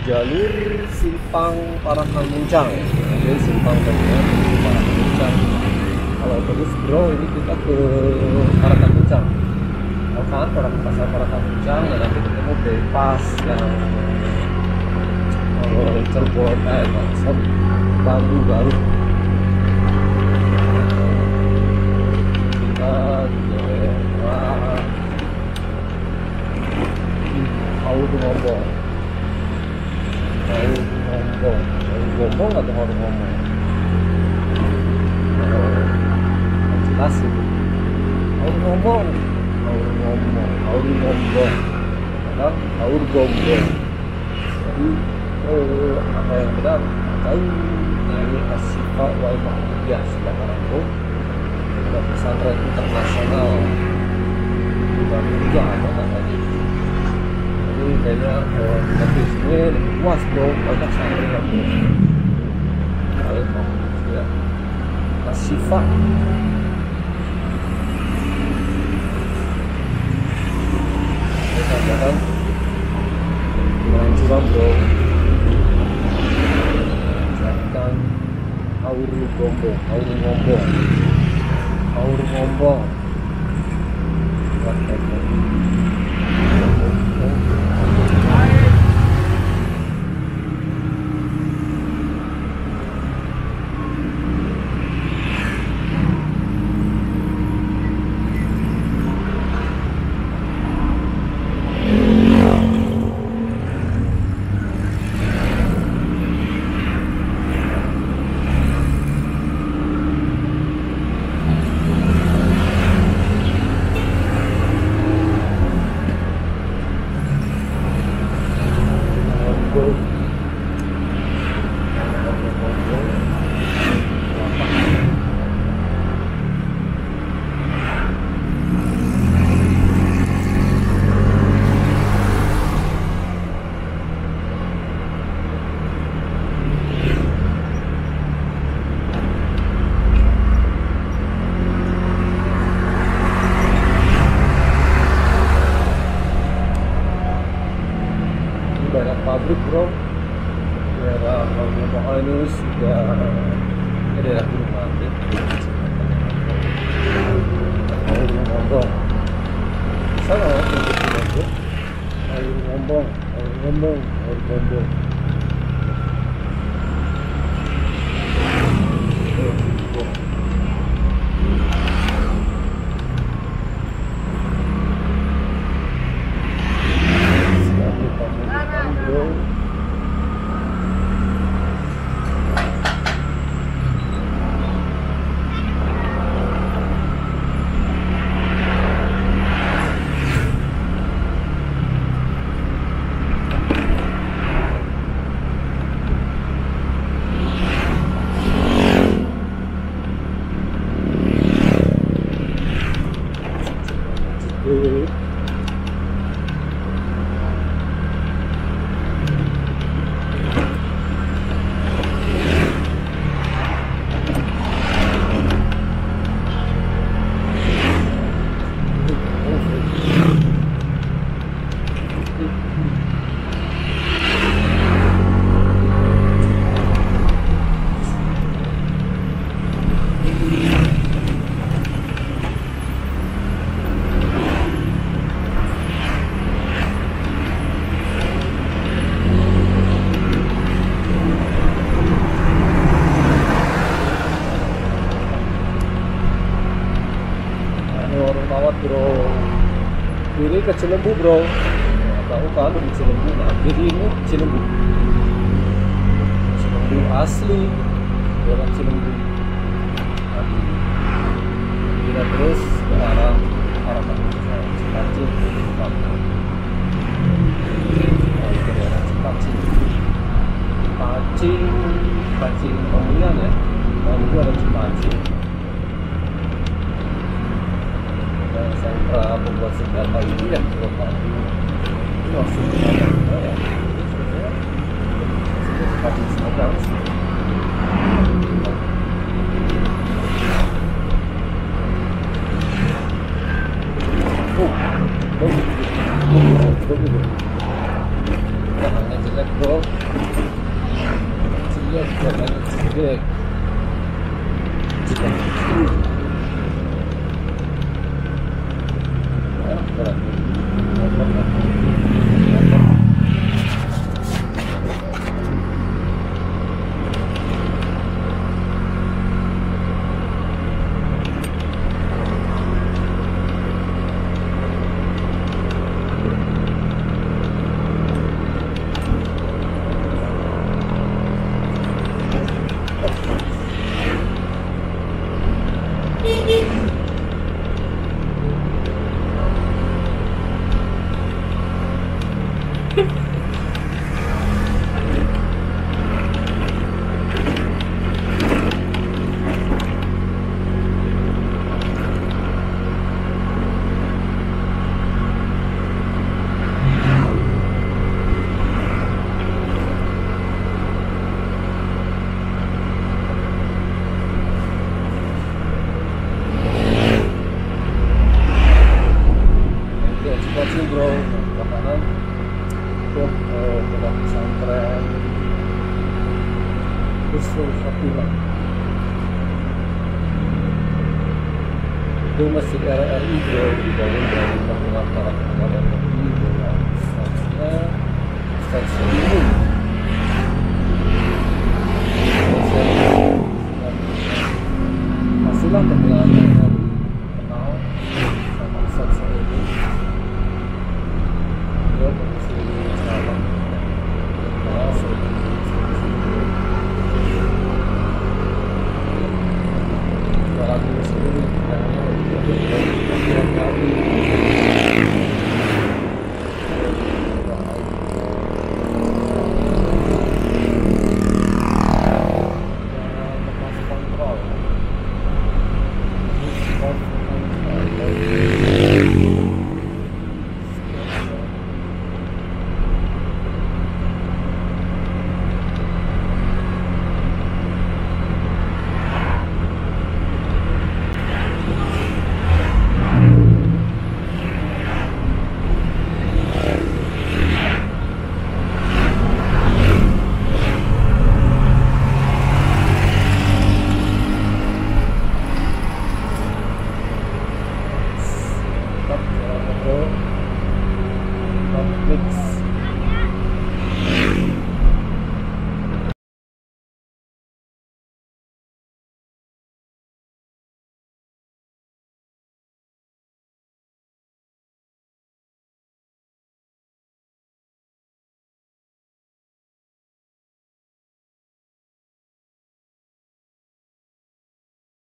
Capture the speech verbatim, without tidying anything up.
jalur Simpang Parakamuncang. Jadi Simpang Parakamuncang. Kalau terus bro, ini kita ke Parakamuncang. Kan orang pasar Parakamuncang, dan nanti ketemu bypass yang oh, Cirebon, eh maksud Bandung baru. Kita di daerah Aur Ngomong, Aur Ngomong, Aur Ngomong atau Aur Ngomong? Oh, jelas itu. Aur Ngomong. Aur ngomong, aur ngomong, kadang aur gombong. Jadi eh, apa yang benar? Tahu dari Asyifa wal Mahmudiyah sekarang itu sudah pesantren internasional bukan juga ada tadi. Jadi kayaknya eh, tapi sini puas bro, banyak santri yang wal Mahmudiyah Asyifa. Kan curam bro, jangan aur gombong, aur ngombong, aur ngombong. Banyak pabrik bro, daerah Ngomong ini sudah ini daerah Gunung Mati. Aur Ngomong, sana untuk itu Aur Ngomong, Aur Ngomong, Aur Ngomong. Bro, kiri ke Cilembu bro, nah, tahu kan di Cilembu, nah kiri ini Cilembu, Cilembu asli, daerah Cilembu. Kita terus ke arah arah Cipancing, ke daerah Cipancing, Cipancing, Cipancing Pemulihan ya, dan itu ada Cipancing. Sentra pembuat senjata ini yang terletak di ini maksudnya ya seperti semacam oh oh oh oh oh oh oh oh oh oh oh dia sudah banyak subjek. Jika watching bro, makanan untuk uh, produk pesantren Husnul Khotimah itu masjid R R I bro, dibangun dari bangunan para pengamat Nabi dengan Ustaznya Ustaz Sulimin